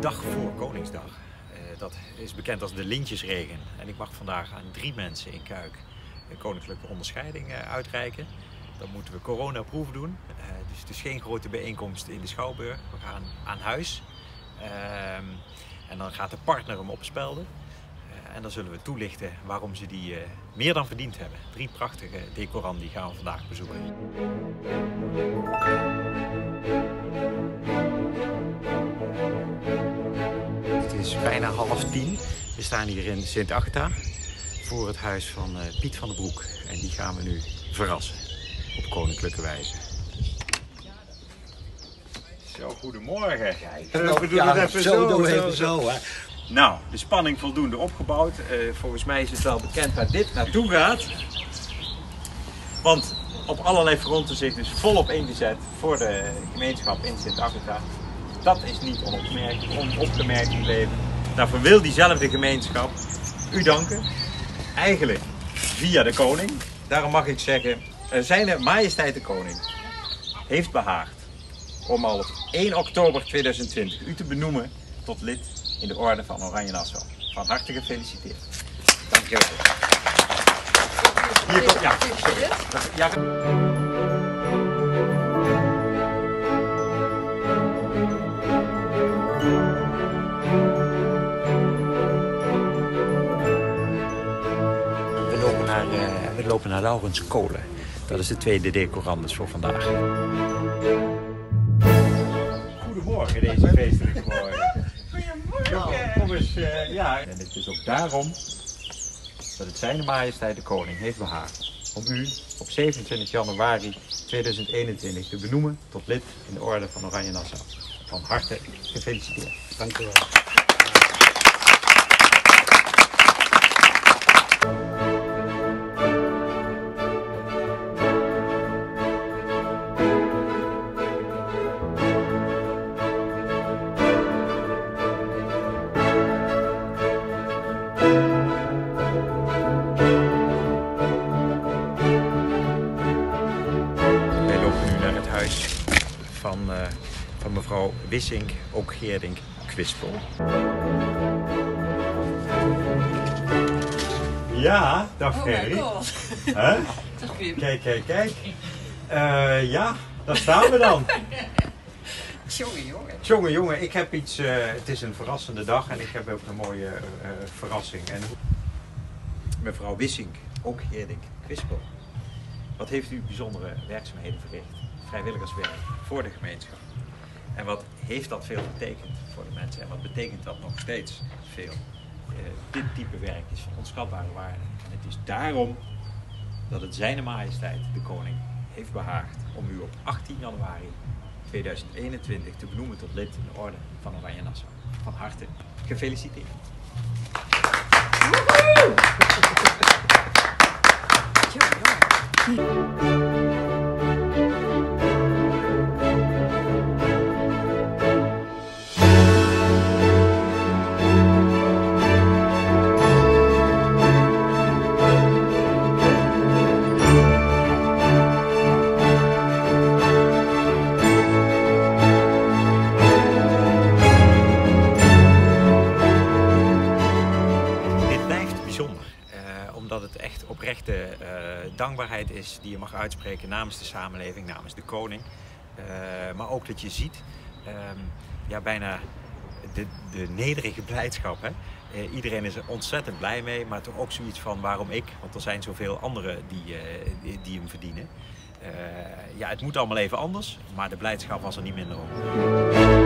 dag voor Koningsdag. Dat is bekend als de lintjesregen. En ik mag vandaag aan 3 mensen in Cuijk een koninklijke onderscheiding uitreiken. Dan moeten we coronaproef doen. Dus het is geen grote bijeenkomst in de Schouwburg. We gaan aan huis. En dan gaat de partner hem opspelden. En dan zullen we toelichten waarom ze die meer dan verdiend hebben. 3 prachtige decoranden die gaan we vandaag bezoeken. Het is bijna 9:30. We staan hier in Sint-Agata voor het huis van Piet van den Broek. En die gaan we nu verrassen op koninklijke wijze. Zo, goedemorgen. Kijk, we doen het even zo. Hè. Nou, de spanning voldoende opgebouwd. Volgens mij is het wel bekend waar dit naartoe gaat. Want op allerlei fronten zich dus volop ingezet voor de gemeenschap in Sint-Agata. Dat is niet onopgemerkt gebleven. Daarvoor wil diezelfde gemeenschap u danken. Eigenlijk via de koning. Daarom mag ik zeggen, zijn majesteit de koning heeft behaagd om al op 1 oktober 2020 u te benoemen tot lid in de Orde van Oranje-Nassau. Van harte gefeliciteerd. Dank je wel. Hier komt, ja. We lopen naar Laurens Kolen. Dat is de tweede decorandus voor vandaag. Goedemorgen deze feestelijke morgen. Goedemorgen. Kom eens, ja. En het is ook daarom dat het zijn majesteit de koning heeft behaagd om u op 27 januari 2021 te benoemen tot lid in de Orde van Oranje-Nassau. Van harte gefeliciteerd. Dank u wel. Van mevrouw Wissink, ook Geerdink Kwispel. Ja, dag Gerry. Huh? Kijk. Ja, daar staan we dan. Jongen, ik heb iets, het is een verrassende dag en ik heb ook een mooie verrassing. En mevrouw Wissink, ook Geerdink Kwispel. Wat heeft u bijzondere werkzaamheden verricht? Vrijwilligerswerk voor de gemeenschap. En wat heeft dat veel betekend voor de mensen en wat betekent dat nog steeds veel? Dit type werk is van onschatbare waarde. En het is daarom dat het Zijne Majesteit de Koning heeft behaagd om u op 18 januari 2021 te benoemen tot lid in de Orde van Oranje-Nassau. Van harte gefeliciteerd. Omdat het echt oprechte dankbaarheid is die je mag uitspreken namens de samenleving, namens de koning. Maar ook dat je ziet, bijna de nederige blijdschap. Hè? Iedereen is er ontzettend blij mee, maar toch ook zoiets van waarom ik? Want er zijn zoveel anderen die hem verdienen. Het moet allemaal even anders, maar de blijdschap was er niet minder om.